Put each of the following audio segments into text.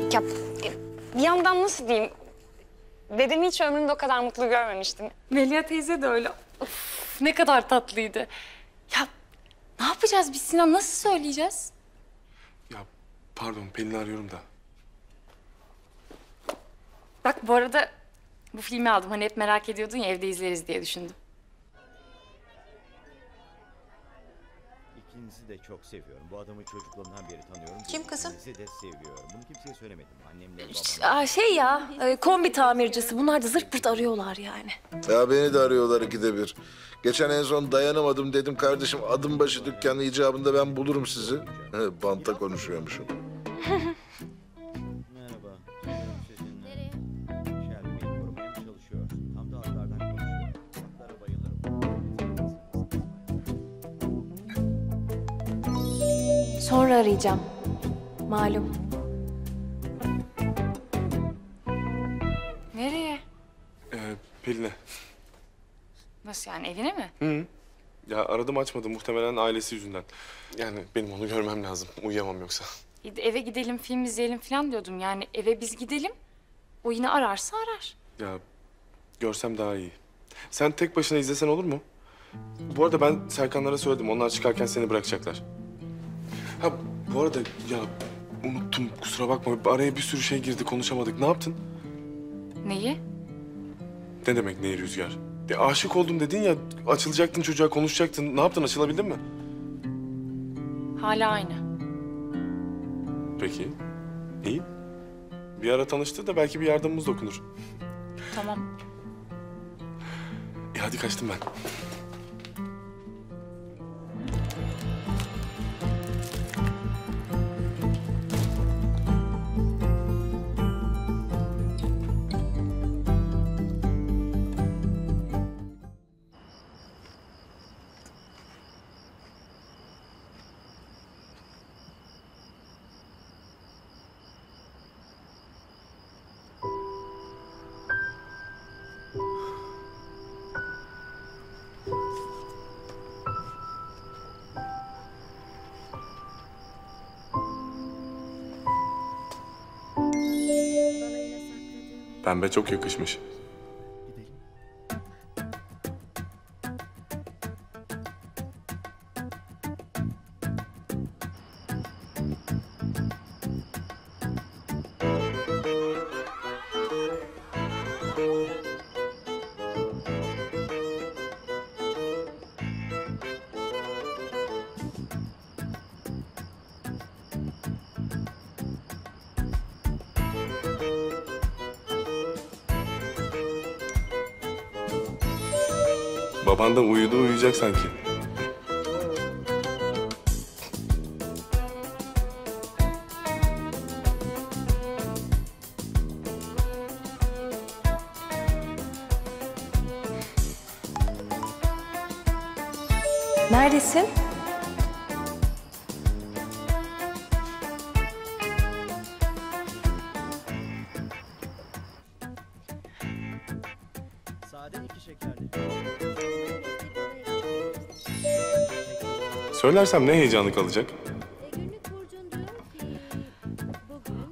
Ya bir yandan nasıl diyeyim? Dedemi hiç ömrümde o kadar mutlu görmemiştim. Melia teyze de öyle. Of, ne kadar tatlıydı. Ya ne yapacağız biz Sinan? Nasıl söyleyeceğiz? Ya pardon, Pelin'i arıyorum da. Bak bu arada bu filmi aldım. Hani hep merak ediyordun ya, evde izleriz diye düşündüm. İkinizi de çok seviyorum. Bu adamı çocukluğumdan beri tanıyorum. Kim kızım? İkinizi de seviyorum. Bunu kimseye söylemedim. Annemle babam. Şey ya, kombi tamircisi. Bunlar da zırt pırt arıyorlar yani. Ya beni de arıyorlar ikide bir. Geçen en son dayanamadım dedim kardeşim adım başı dükkanı icabında ben bulurum sizi. He, banta konuşuyormuşum. Merhaba. Sizinle. Shelby'yi korumaya mı çalışıyorsun? Tam da atlardan konuşuyor. Atlara bayılırım. Sonra arayacağım. Malum. Nereye? Pelin'e. Nasıl yani, evine mi? Hı. Ya aradım açmadı, muhtemelen ailesi yüzünden. Yani benim onu görmem lazım. Uyuyamam yoksa. Eve gidelim, film izleyelim falan diyordum. Yani eve biz gidelim. O yine ararsa arar. Ya görsem daha iyi. Sen tek başına izlesen olur mu? Bu arada ben Serkanlara söyledim. Onlar çıkarken seni bırakacaklar. Ha bu arada ya unuttum, kusura bakma. Araya bir sürü şey girdi, konuşamadık. Ne yaptın? Neyi? Ne demek neyi Rüzgar? Ya, aşık oldum dedin ya, açılacaktın çocuğa, konuşacaktın. Ne yaptın, açılabildin mi? Hala aynı. Peki, iyi. Bir ara tanıştı da belki bir yardımımız dokunur. Tamam. Hadi kaçtım ben. Pembe çok yakışmış. Baban da uyuyacak sanki. Neredesin? Sade 2 şekerli. Söylersem ne heyecanı kalacak? Günlük burcun diyor ki bugün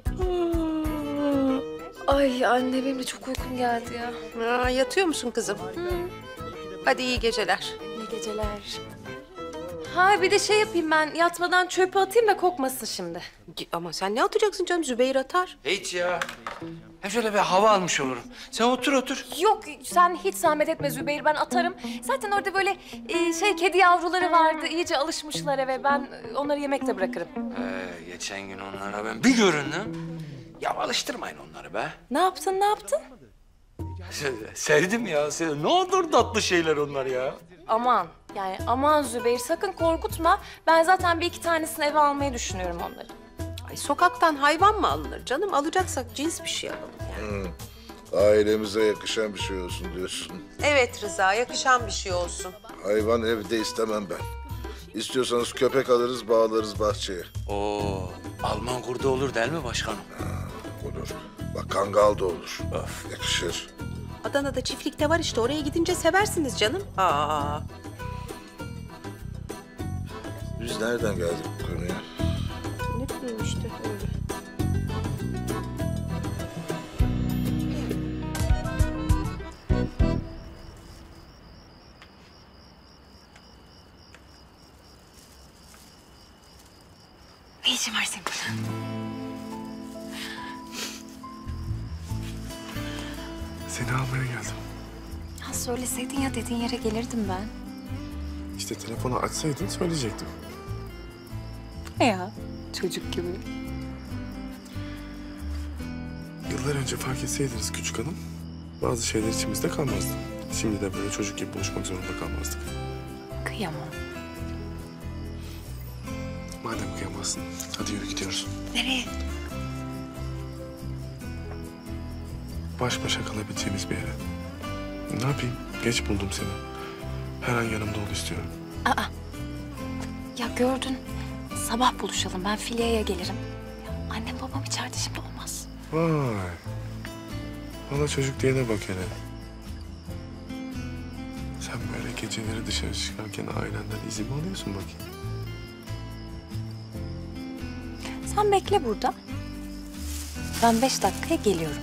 pozitif Ay anne, benim de çok uykum geldi ya. Yatıyor musun kızım? Hadi iyi geceler. İyi geceler. Ha bir de şey yapayım ben, yatmadan çöpe atayım da kokmasın şimdi. Ama sen ne atacaksın canım? Zübeyir atar. Hiç ya. Hem şöyle bir hava almış olurum. Sen otur otur. Yok sen hiç zahmet etme Zübeyir, ben atarım. Zaten orada böyle kedi yavruları vardı, iyice alışmışlar eve. Ben onları yemekte bırakırım. Geçen gün onlara ben bir göründüm. Ya alıştırmayın onları be. Ne yaptın, ne yaptın? Sevdim ya. Sevdim. Ne olur tatlı şeyler onlar ya. Aman yani aman Zübeyir, sakın korkutma. Ben zaten bir iki tanesini eve almayı düşünüyorum onları. Ay, sokaktan hayvan mı alınır canım? Alacaksak cins bir şey alalım yani. Ailemize yakışan bir şey olsun diyorsun. Evet Rıza, yakışan bir şey olsun. Hayvan evde istemem ben. İstiyorsanız köpek alırız bağlarız bahçeye. Oo, Alman kurdu olur değil mi başkanım? Olur. Bak kangal da olur. Of. Yakışır. Adana'da çiftlikte var işte, oraya gidince seversiniz canım. Biz nereden geldik bu konuya? Ne bileyim işte öyle. Seni almaya geldim. Ha, söyleseydin ya, dediğin yere gelirdim ben. İşte telefonu açsaydın söyleyecektim. Ne ya? Çocuk gibi. Yıllar önce fark etseydiniz küçük hanım, bazı şeyler içimizde kalmazdı. Şimdi de böyle çocuk gibi buluşmak zorunda kalmazdık. Kıyamam. Madem kıyamazsın, hadi yürü gidiyoruz. Nereye? Baş başa kalabileceğimiz bir yere. Ne yapayım? Geç buldum seni. Her an yanımda ol istiyorum. Ya gördün. Sabah buluşalım. Ben Filya'ya gelirim. Ya, annem babam içeride, şimdi olmaz. Vay. Valla çocuk diyene bak hele. Sen böyle geceleri dışarı çıkarken ailenden izin mi alıyorsun bakayım? Sen bekle burada. Ben 5 dakikaya geliyorum.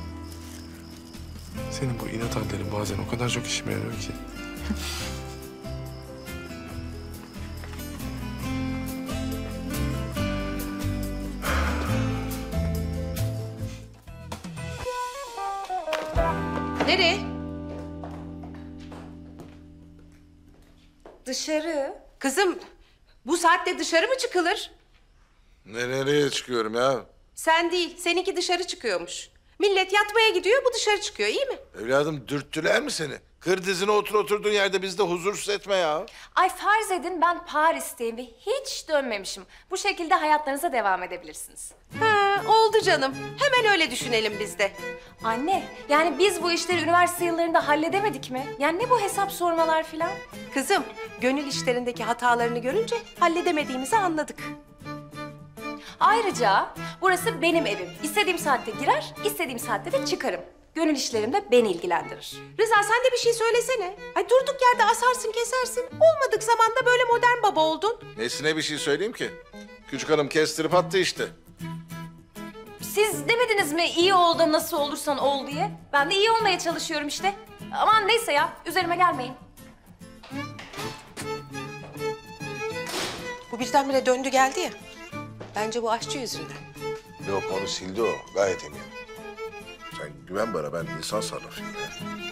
Senin bu inat hallerin bazen o kadar çok işime yarıyor ki. Nereye? Dışarı. Kızım, bu saatte dışarı mı çıkılır? Nereye çıkıyorum ya? Sen değil, seninki dışarı çıkıyormuş. Millet yatmaya gidiyor, bu dışarı çıkıyor, iyi mi? Evladım dürttüler mi seni? Kır dizine oturduğun yerde bizi de huzursuz etme ya. Ay farz edin ben Paris'teyim ve hiç dönmemişim. Bu şekilde hayatlarınıza devam edebilirsiniz. Ha, oldu canım. Hemen öyle düşünelim biz de. Anne, yani biz bu işleri üniversite yıllarında halledemedik mi? Yani ne bu hesap sormalar filan? Kızım, gönül işlerindeki hatalarını görünce halledemediğimizi anladık. Ayrıca burası benim evim. İstediğim saatte girer, istediğim saatte de çıkarım. Gönül işlerim de beni ilgilendirir. Rıza sen de bir şey söylesene. Ay durduk yerde asarsın kesersin. Olmadık zamanda böyle modern baba oldun. Nesine bir şey söyleyeyim ki? Küçük hanım kestirip attı işte. Siz demediniz mi iyi ol da nasıl olursan ol diye? Ben de iyi olmaya çalışıyorum işte. Aman neyse ya, üzerime gelmeyin. Bu birdenbire döndü geldi ya. Bence bu aşçı yüzünden. Yok onu sildi o. Gayet eminim. Sen güven bana, ben insan sarrafıyım ya.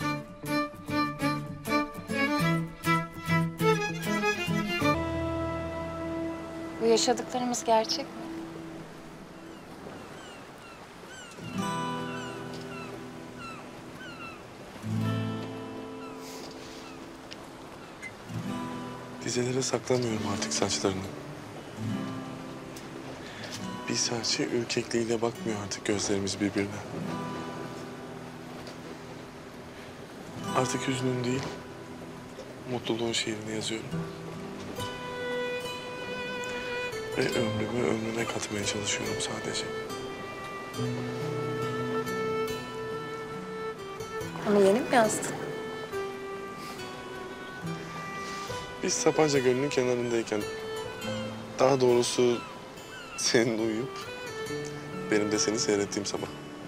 Bu yaşadıklarımız gerçek mi? Dizelere saklamıyorum artık saçlarını. Bir serçe ürkekliğiyle bakmıyor artık gözlerimiz birbirine. Artık hüznün değil, mutluluğun şiirini yazıyorum. Ve ömrüme katmaya çalışıyorum sadece. Onu yeni mi yazdın? Biz Sapanca Gölü'nün kenarındayken, daha doğrusu senin uyuyup benim de seni seyrettiğim sabah.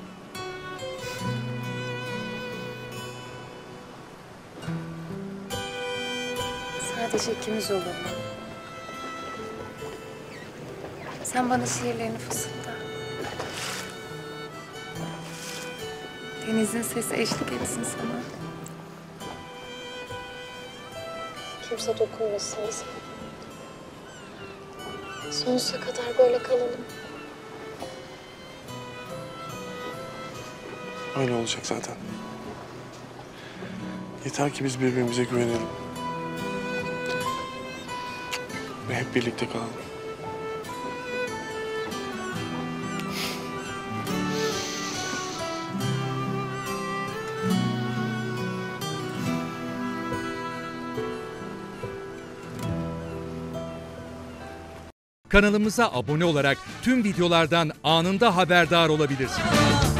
Sadece ikimiz olur mu? Sen bana şiirlerini fısılda. Denizin sesi eşlik etsin sana. Kimse dokunmasın bize. Sonsuza kadar böyle kalalım. Öyle olacak zaten. Yeter ki biz birbirimize güvenelim. Ve hep birlikte kalalım. Kanalımıza abone olarak tüm videolardan anında haberdar olabilirsiniz.